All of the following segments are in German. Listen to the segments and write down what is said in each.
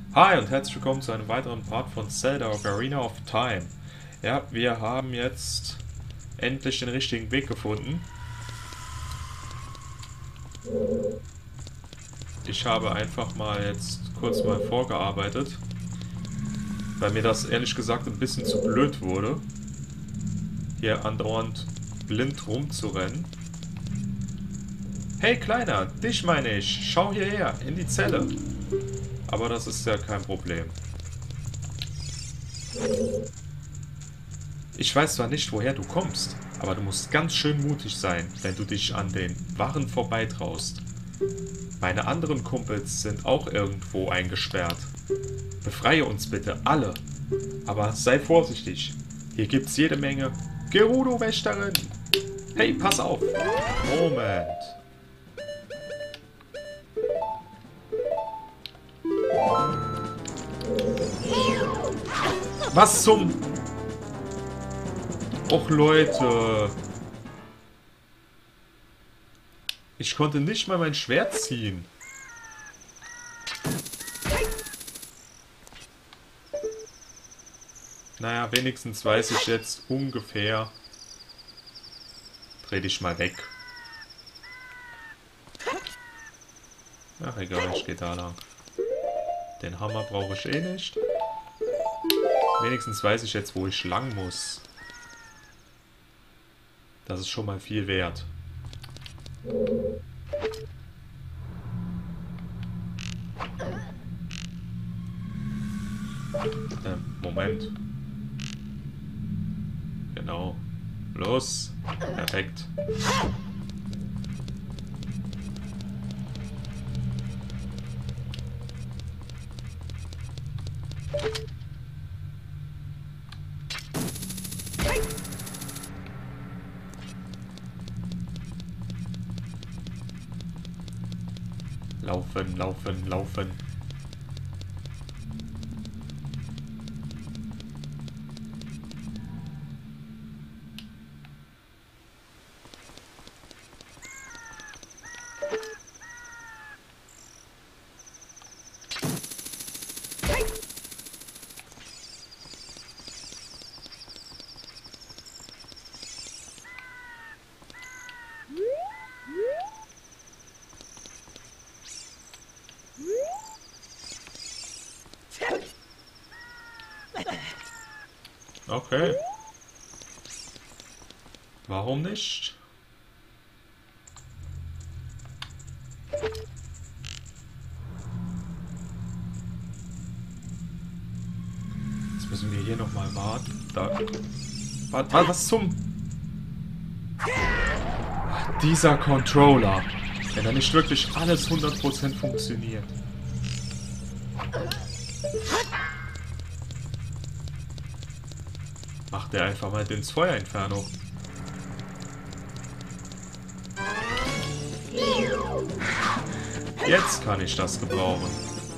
Hi und herzlich willkommen zu einem weiteren Part von Zelda Ocarina of Time. Ja, wir haben jetzt endlich den richtigen Weg gefunden. Ich habe einfach mal jetzt kurz mal vorgearbeitet, weil mir das ehrlich gesagt ein bisschen zu blöd wurde, hier andauernd blind rumzurennen. Hey Kleiner, dich meine ich, schau hierher, in die Zelle. Aber das ist ja kein Problem. Ich weiß zwar nicht, woher du kommst, aber du musst ganz schön mutig sein, wenn du dich an den Wachen vorbeitraust. Meine anderen Kumpels sind auch irgendwo eingesperrt. Befreie uns bitte alle. Aber sei vorsichtig. Hier gibt's jede Menge Gerudo-Wächterin. Hey, pass auf. Moment. Was zum... Och Leute. Ich konnte nicht mal mein Schwert ziehen. Naja, wenigstens weiß ich jetzt ungefähr. Dreh dich mal weg. Ach egal, ich geh da lang. Den Hammer brauche ich eh nicht. Wenigstens weiß ich jetzt, wo ich lang muss. Das ist schon mal viel wert. Moment. Genau. Los. Perfekt. Laufen, laufen, laufen. Okay. Warum nicht? Jetzt müssen wir hier nochmal warten. Da. Was zum... Dieser Controller. Wenn da nicht wirklich alles 100% funktioniert. Macht er einfach mal ins Feuerinferno. Jetzt kann ich das gebrauchen.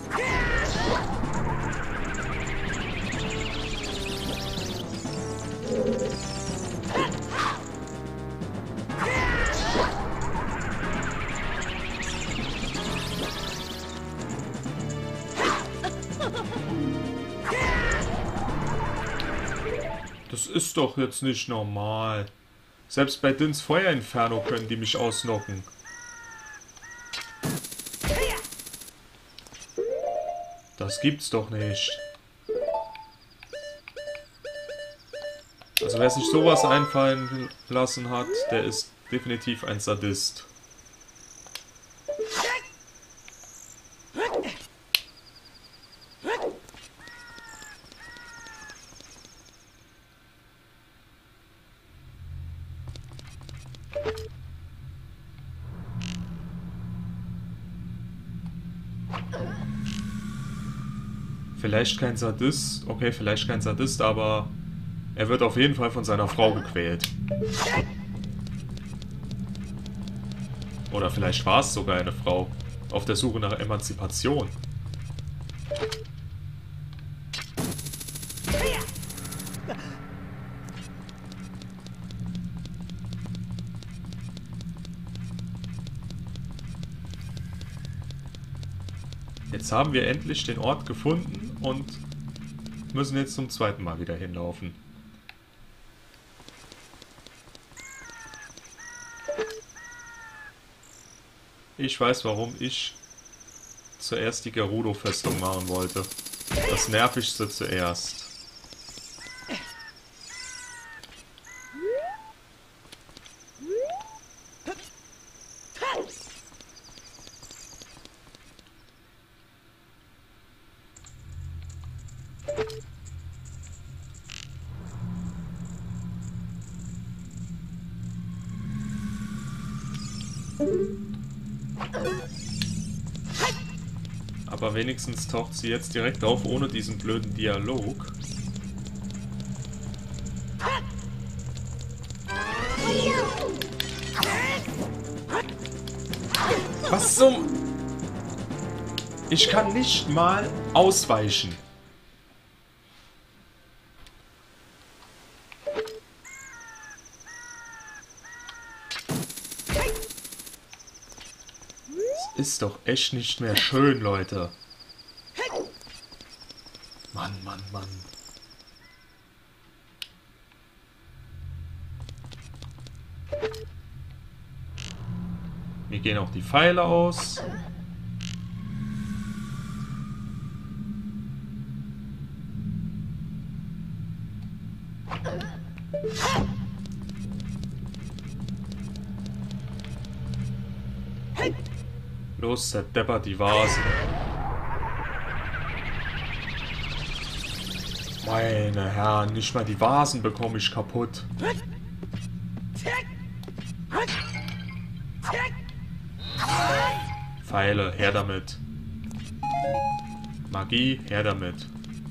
Das ist doch jetzt nicht normal. Selbst bei Dins Feuerinferno können die mich ausnocken. Das gibt's doch nicht. Also wer sich sowas einfallen lassen hat, der ist definitiv ein Sadist. Vielleicht kein Sadist, okay, vielleicht kein Sadist, aber er wird auf jeden Fall von seiner Frau gequält. Oder vielleicht war es sogar eine Frau auf der Suche nach Emanzipation. Jetzt haben wir endlich den Ort gefunden und müssen jetzt zum zweiten Mal wieder hinlaufen. Ich weiß, warum ich zuerst die Gerudo-Festung machen wollte. Das Nervigste zuerst. Aber wenigstens taucht sie jetzt direkt auf, ohne diesen blöden Dialog. Was zum... Ich kann nicht mal ausweichen. Ist doch echt nicht mehr schön, Leute. Mann, Mann, Mann. Mir gehen auch die Pfeile aus. Los, zerdeppert die Vase. Meine Herren, nicht mal die Vasen bekomme ich kaputt. Pfeile, her damit. Magie, her damit.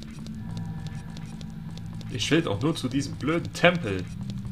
Ich will doch nur zu diesem blöden Tempel.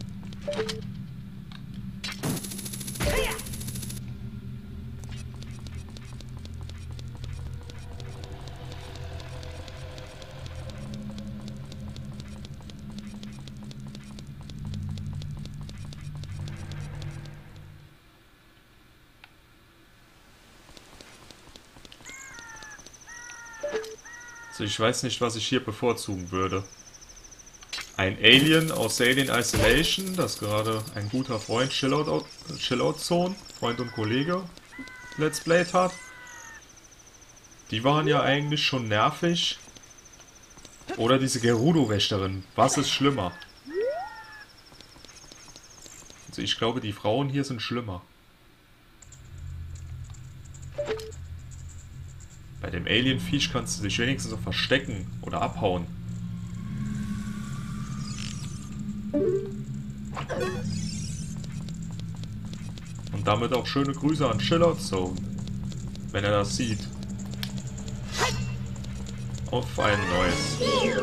Also ich weiß nicht, was ich hier bevorzugen würde. Ein Alien aus Alien Isolation, das gerade ein guter Freund Chillout Zone, Freund und Kollege, Let's Played hat. Die waren ja eigentlich schon nervig. Oder diese Gerudo-Wächterin. Was ist schlimmer? Also ich glaube, die Frauen hier sind schlimmer. Bei dem Alien-Viech kannst du dich wenigstens so verstecken oder abhauen. Und damit auch schöne Grüße an Chillout Zone, wenn er das sieht. Auf ein neues.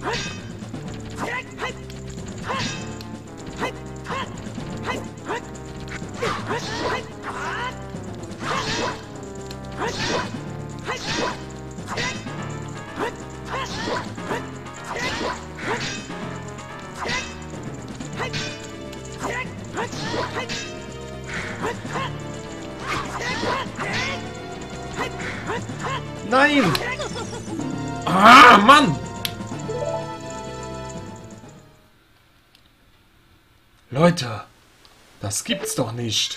Nein! Ah, Mann! Leute, das gibt's doch nicht.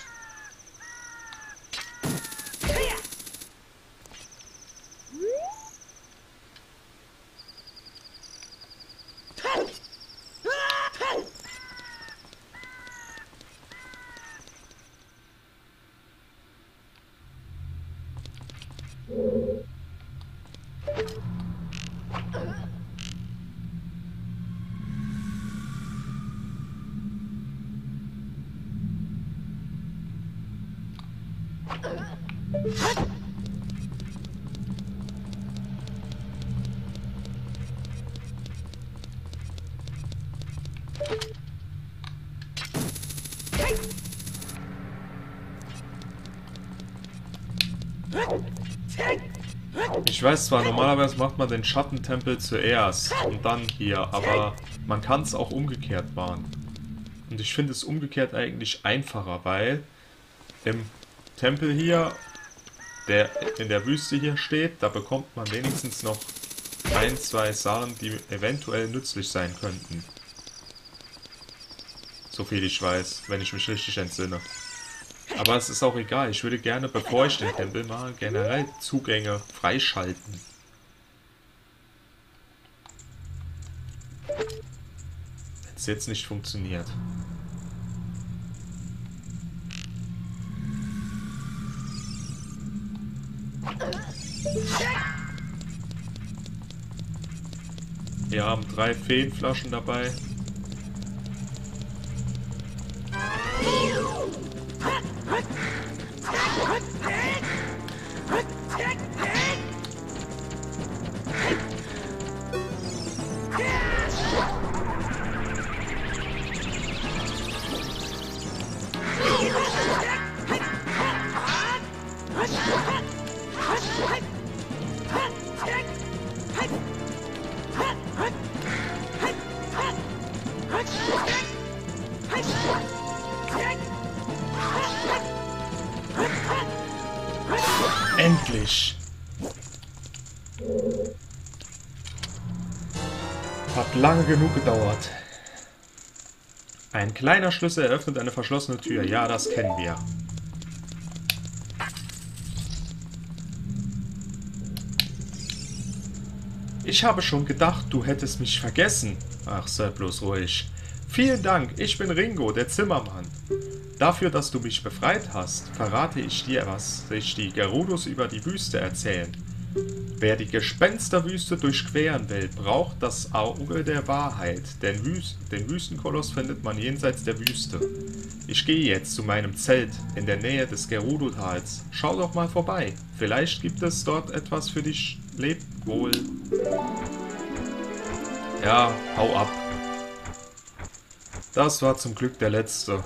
Ich weiß zwar, normalerweise macht man den Schattentempel zuerst und dann hier, aber man kann es auch umgekehrt machen. Und ich finde es umgekehrt eigentlich einfacher, weil im Tempel hier der in der Wüste hier steht. Da bekommt man wenigstens noch ein, zwei Sachen, die eventuell nützlich sein könnten. So viel ich weiß, wenn ich mich richtig entsinne. Aber es ist auch egal. Ich würde gerne, bevor ich den Tempel mache, generell Zugänge freischalten. Wenn es jetzt nicht funktioniert. Wir haben 3 Feenflaschen dabei. Endlich! Hat lange genug gedauert. Ein kleiner Schlüssel eröffnet eine verschlossene Tür. Ja, das kennen wir. Ich habe schon gedacht, du hättest mich vergessen. Ach, sei bloß ruhig. Vielen Dank, ich bin Ringo, der Zimmermann. Dafür, dass du mich befreit hast, verrate ich dir, was sich die Gerudos über die Wüste erzählen. Wer die Gespensterwüste durchqueren will, braucht das Auge der Wahrheit. Den Wüstenkoloss findet man jenseits der Wüste. Ich gehe jetzt zu meinem Zelt in der Nähe des Gerudo-Tals. Schau doch mal vorbei. Vielleicht gibt es dort etwas für dich. Leb wohl. Ja, hau ab. Das war zum Glück der letzte.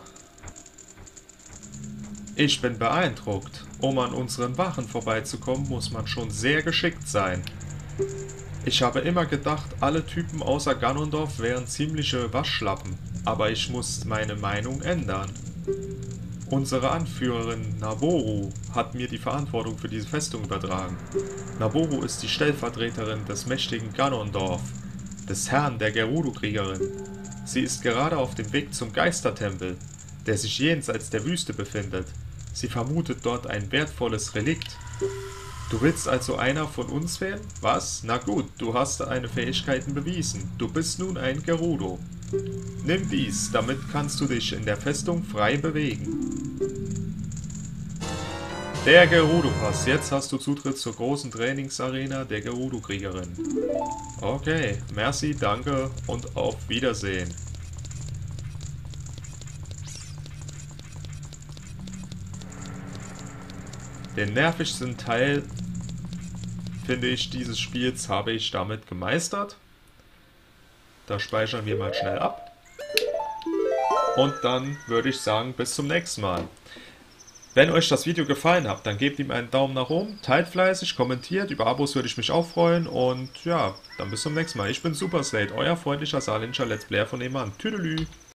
Ich bin beeindruckt. Um an unseren Wachen vorbeizukommen, muss man schon sehr geschickt sein. Ich habe immer gedacht, alle Typen außer Ganondorf wären ziemliche Waschlappen, aber ich muss meine Meinung ändern. Unsere Anführerin Naboru hat mir die Verantwortung für diese Festung übertragen. Naboru ist die Stellvertreterin des mächtigen Ganondorf, des Herrn der Gerudo-Kriegerin. Sie ist gerade auf dem Weg zum Geistertempel, der sich jenseits der Wüste befindet. Sie vermutet dort ein wertvolles Relikt. Du willst also einer von uns werden? Was? Na gut, du hast deine Fähigkeiten bewiesen. Du bist nun ein Gerudo. Nimm dies, damit kannst du dich in der Festung frei bewegen. Der Gerudo-Pass. Jetzt hast du Zutritt zur großen Trainingsarena der Gerudo-Kriegerin. Okay, merci, danke und auf Wiedersehen. Den nervigsten Teil, finde ich, dieses Spiels habe ich damit gemeistert. Da speichern wir mal schnell ab. Und dann würde ich sagen, bis zum nächsten Mal. Wenn euch das Video gefallen hat, dann gebt ihm einen Daumen nach oben, teilt fleißig, kommentiert, über Abos würde ich mich auch freuen. Und ja, dann bis zum nächsten Mal. Ich bin Super Slate, euer freundlicher saarländischer Let's Player von nebenan. Tüdelü!